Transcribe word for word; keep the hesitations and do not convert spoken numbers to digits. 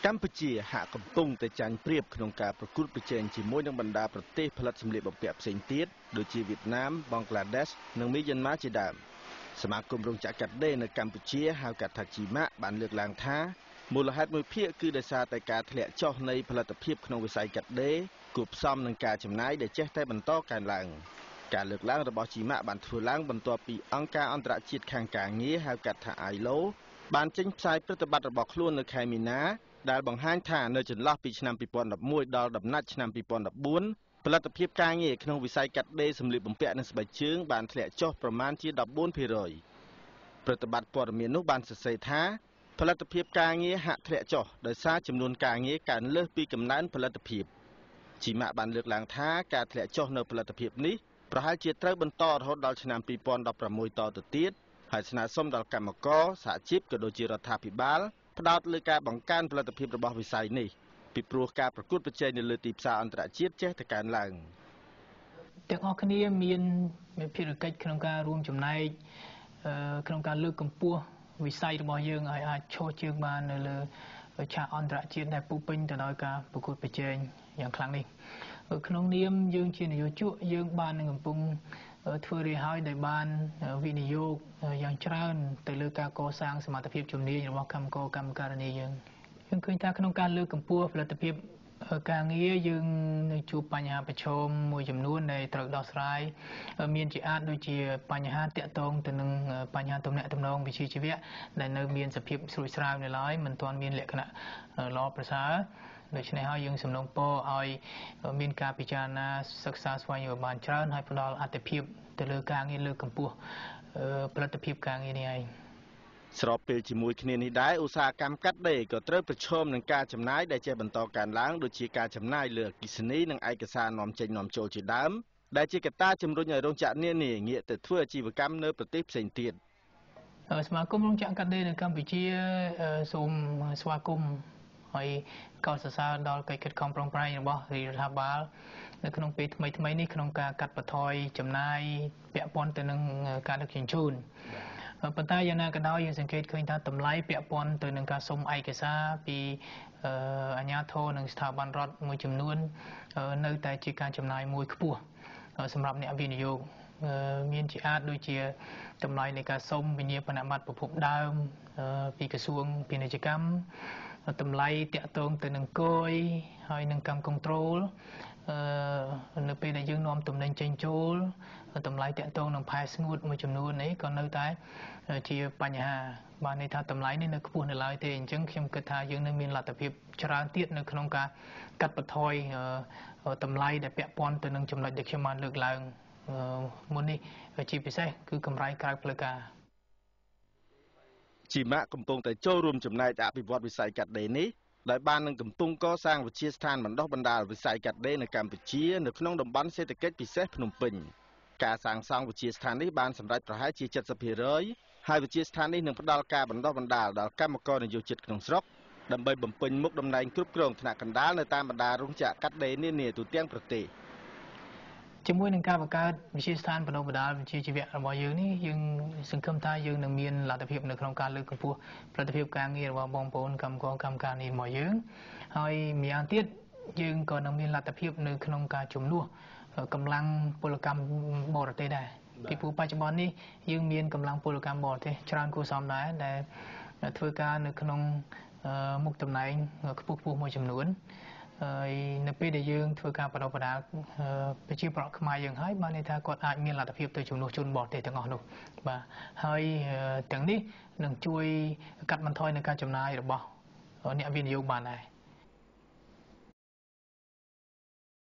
កម្ពុជាហាក់កំពុងតែចាញ់ប្រៀបក្នុងការប្រកួតប្រជែងជាមួយនឹងបណ្ដាប្រទេសផលិតសម្លៀកបំពាក់ផ្សេងទៀតដូចជាវៀតណាម បង់ក្លាដេស និងមីយ៉ាន់ម៉ាជាដើមសមាគមរោងចក្រកាត់ដេរនៅកម្ពុជាហៅកាត់ថាជីម៉ាក់បានលើកឡើងថាមូលហេតុមួយភាគគឺដោយសារតែការធ្លាក់ចុះនៃផលិតភាពក្នុងវិស័យកាត់ដេរគួបផ្សំនឹងការចំណាយដែលចេះតែបន្តកើនឡើងការលើកឡើងរបស់ជីម៉ាក់បានធ្វើឡើងបន្ទាប់ពីអង្គការអន្តរជាតិខាងការងារហៅកាត់ថា អាយ ឡូ បានចេញផ្សាយប្រតិបត្តិរបស់ខ្លួននៅខែមីនាដែលបង្ហាញថានៅចន្លោះពីឆ្នាំពីរពាន់ដប់មួយដល់ដំណាច់ឆ្នាំពីរពាន់ដប់បួនផលិតភាពការងារក្នុងវិស័យកាត់ដេរសម្លៀកបំពាក់និងស្បែកជើងបានធ្លាក់ចុះប្រមាណជាដប់បួនភាគរយប្រតិបត្តិព័ត៌មាននោះបានសរសេរថាផលិតភាពការងារហាក់ធ្លាក់ចុះដោយសារចំនួនការងារកើនលើសពីកំណើនផលិតភាពជីម៉ាក់បានលើកឡើងថាការធ្លាក់ចុះនៅផលិតភាពនេះប្រហែលជាត្រូវបន្តរហូតដល់ឆ្នាំពីរពាន់ដប់ប្រាំមួយតទៅទៀតហើយស្នើសុំដល់កម្មករសហជីពក៏ដូចជារដ្ឋាភិបាលផ្ដោតលើការបង្កើនផលិតភាពរបស់វិស័យនេះពីព្រោះការប្រកួតប្រជែងនៅលើទីផ្សារអន្តរជាតិចេះតែកើនឡើងទាំងអស់គ្នាមានភារកិច្ចក្នុងការរួមចំណែកក្នុងការលើកកម្ពស់វិស័យរបស់យើងឲ្យអាចឈរជើងបាននៅលើឆាកអន្តរជាតិដែលពុះពេញទៅដោយការប្រកួតប្រជែងយ៉ាងខ្លាំងនេះក្នុងនាមយើងជានយោជកយើងបាននឹងកំពុងធ្វើរាយហើយដែលបានវិនិយោគយ៉ាងច្រើនទៅលើការកសាងសមត្ថភាពជំនាញរបស់កម្មករកម្មការិនីយើងយើងឃើញថាក្នុងការលើកកម្ពស់ផលិតភាពការងារយើងនឹងជួបបញ្ហាប្រឈមមួយចំនួនដែលត្រូវដោះស្រាយមានជាអាចដូចជាបញ្ហាតាក់ទងទៅនឹងបញ្ហាទំនាក់ទំនងវិជ្ជាជីវៈដែលនៅមានសភាពស្រួយស្រាវនៅឡើយមិនទាន់មានលក្ខណៈល្អប្រសើរដូច្នេះហើយយើងសំណូមពរឲ្យមានការពិចារណាសិក្សាស្វែងយល់បានច្រើនហើយផ្ដល់អត្ថប្រយោជន៍ទៅលើការងារលើកកម្ពស់ផលិតភាពការងារនេះឯងស្របពេលជាមួយគ្នានេះដែរឧស្សាហកម្មកាត់ដេរក៏ត្រូវប្រឈមនឹងការចំណាយដែលចេះបន្តកើនឡើងដូចជាការចំណាយលើអគ្គិសនីនិងឯកសារនាំចេញនាំចូលជាដើមដែលជាកត្តាជំរុញឲ្យរោងចក្រនានាងាកទៅធ្វើអាជីវកម្មនៅប្រទេសផ្សេងទៀតសមាគមរោងចក្រកាត់ដេរនៅកម្ពុជាសូមស្វាគមន៍ហើយកោតសរសើរដល់កិច្ចខិតខំប្រឹងប្រែងរបស់រដ្ឋាភិបាលនៅក្នុងពេលថ្មីថ្មីនេះក្នុងការកាត់បន្ថយចំណាយពាក់ព័ន្ធទៅនឹងការដឹកជញ្ជូនប៉ុន្តែយ៉ាងណាក៏ដោយយើងសង្កេតឃើញថាតម្លៃពាក់ព័ន្ធទៅនឹងការសុំឯកសារពីអាជ្ញាធរនិងស្ថាប័នរដ្ឋមួយចំនួននៅតែជាការចំណាយមួយខ្ពស់សម្រាប់អ្នកវិនិយោគមានជាអាចដូចជាតម្លៃនៃការសុំវិញ្ញាបនបត្រប្រភពដើមពីក្រសួងពាណិជ្ជកម្មតម្លៃតាក់ទងទៅនឹងគយហើយនឹងកម្មគនត្រូលនៅពេលដែលយើងនាំទំនិញចេញចូលតម្លៃតាក់ទងនឹងផែស្ងួតមួយចំនួននេះក៏នៅតែជាបញ្ហាបានន័យថាតម្លៃនេះនៅខ្ពស់នៅឡើយទេអញ្ចឹងខ្ញុំគិតថាយើងនៅមានលទ្ធភាពច្រើនទៀតនៅក្នុងការកាត់បន្ថយតម្លៃដែលពាក់ព័ន្ធទៅនឹងចំណុចដែលខ្ញុំបានលើកឡើងមុននេះជាពិសេសគឺកម្រៃក្រៅផ្លូវការជីម៉ាក់កំពុងតែចូលរួមចំណែកអភិវឌ្ឍវិស័យកាត់ដេរនេះដោយបាននឹងកំពុងកសាងវិទ្យាស្ថានបណ្ដុះបណ្ដាលវិស័យកាត់ដេរនៅកម្ពុជានៅក្នុងតំបន់សេដ្ឋកិច្ចពិសេសភ្នំពេញការសាងសង់វិទ្យាស្ថាននេះបានសម្រេចប្រហែលជា칠십ភាគរយហើយវិទ្យាស្ថាននេះនឹងផ្ដល់ការបណ្ដុះបណ្ដាលដល់កម្មករនិយោជិតក្នុងស្រុកដើម្បីបំពេញមុខតំណែងគ្រប់គ្រងថ្នាក់កណ្ដាលនៅតាមបណ្ដារោងចក្រកាត់ដេរនានាទូទាំងប្រទេសជាមួយនឹងការបង្កើតវិទ្យាស្ថានបណ្ដុះបណ្ដាលវិជ្ជាជីវៈរបស់យើងនេះយើងសង្ឃឹមថាយើងនឹងមានលទ្ធភាពនៅក្នុងការលើកកម្ពស់ផលិតភាពការងាររបស់បងប្អូនកម្មករកម្មការងាររបស់យើងហើយម្យ៉ាងទៀតយើងក៏នឹងមានលទ្ធភាពនៅក្នុងការជំនួសកម្លាំងពលកម្មបរទេសដែរពីព្រោះបច្ចុប្បន្ននេះយើងមានកម្លាំងពលកម្មបរទេសច្រើនគួរសមដែរដែលធ្វើការនៅក្នុងមុខតំណែងខ្ពស់ខ្ពស់មួយចំនួនហើយនៅពេលដែលយើងធ្វើការបដិបត្តិប្រជាប្រដ្ឋខ្មែរយើងហើយបានន័យថាគាត់អាចមានលទ្ធភាពទៅជំនួសជនបរទេសទាំងអស់នោះបាទហើយទាំងនេះនឹងជួយកាត់បន្ថយនឹងការចំណាយរបស់អ្នកវិនិយោគបានដែរ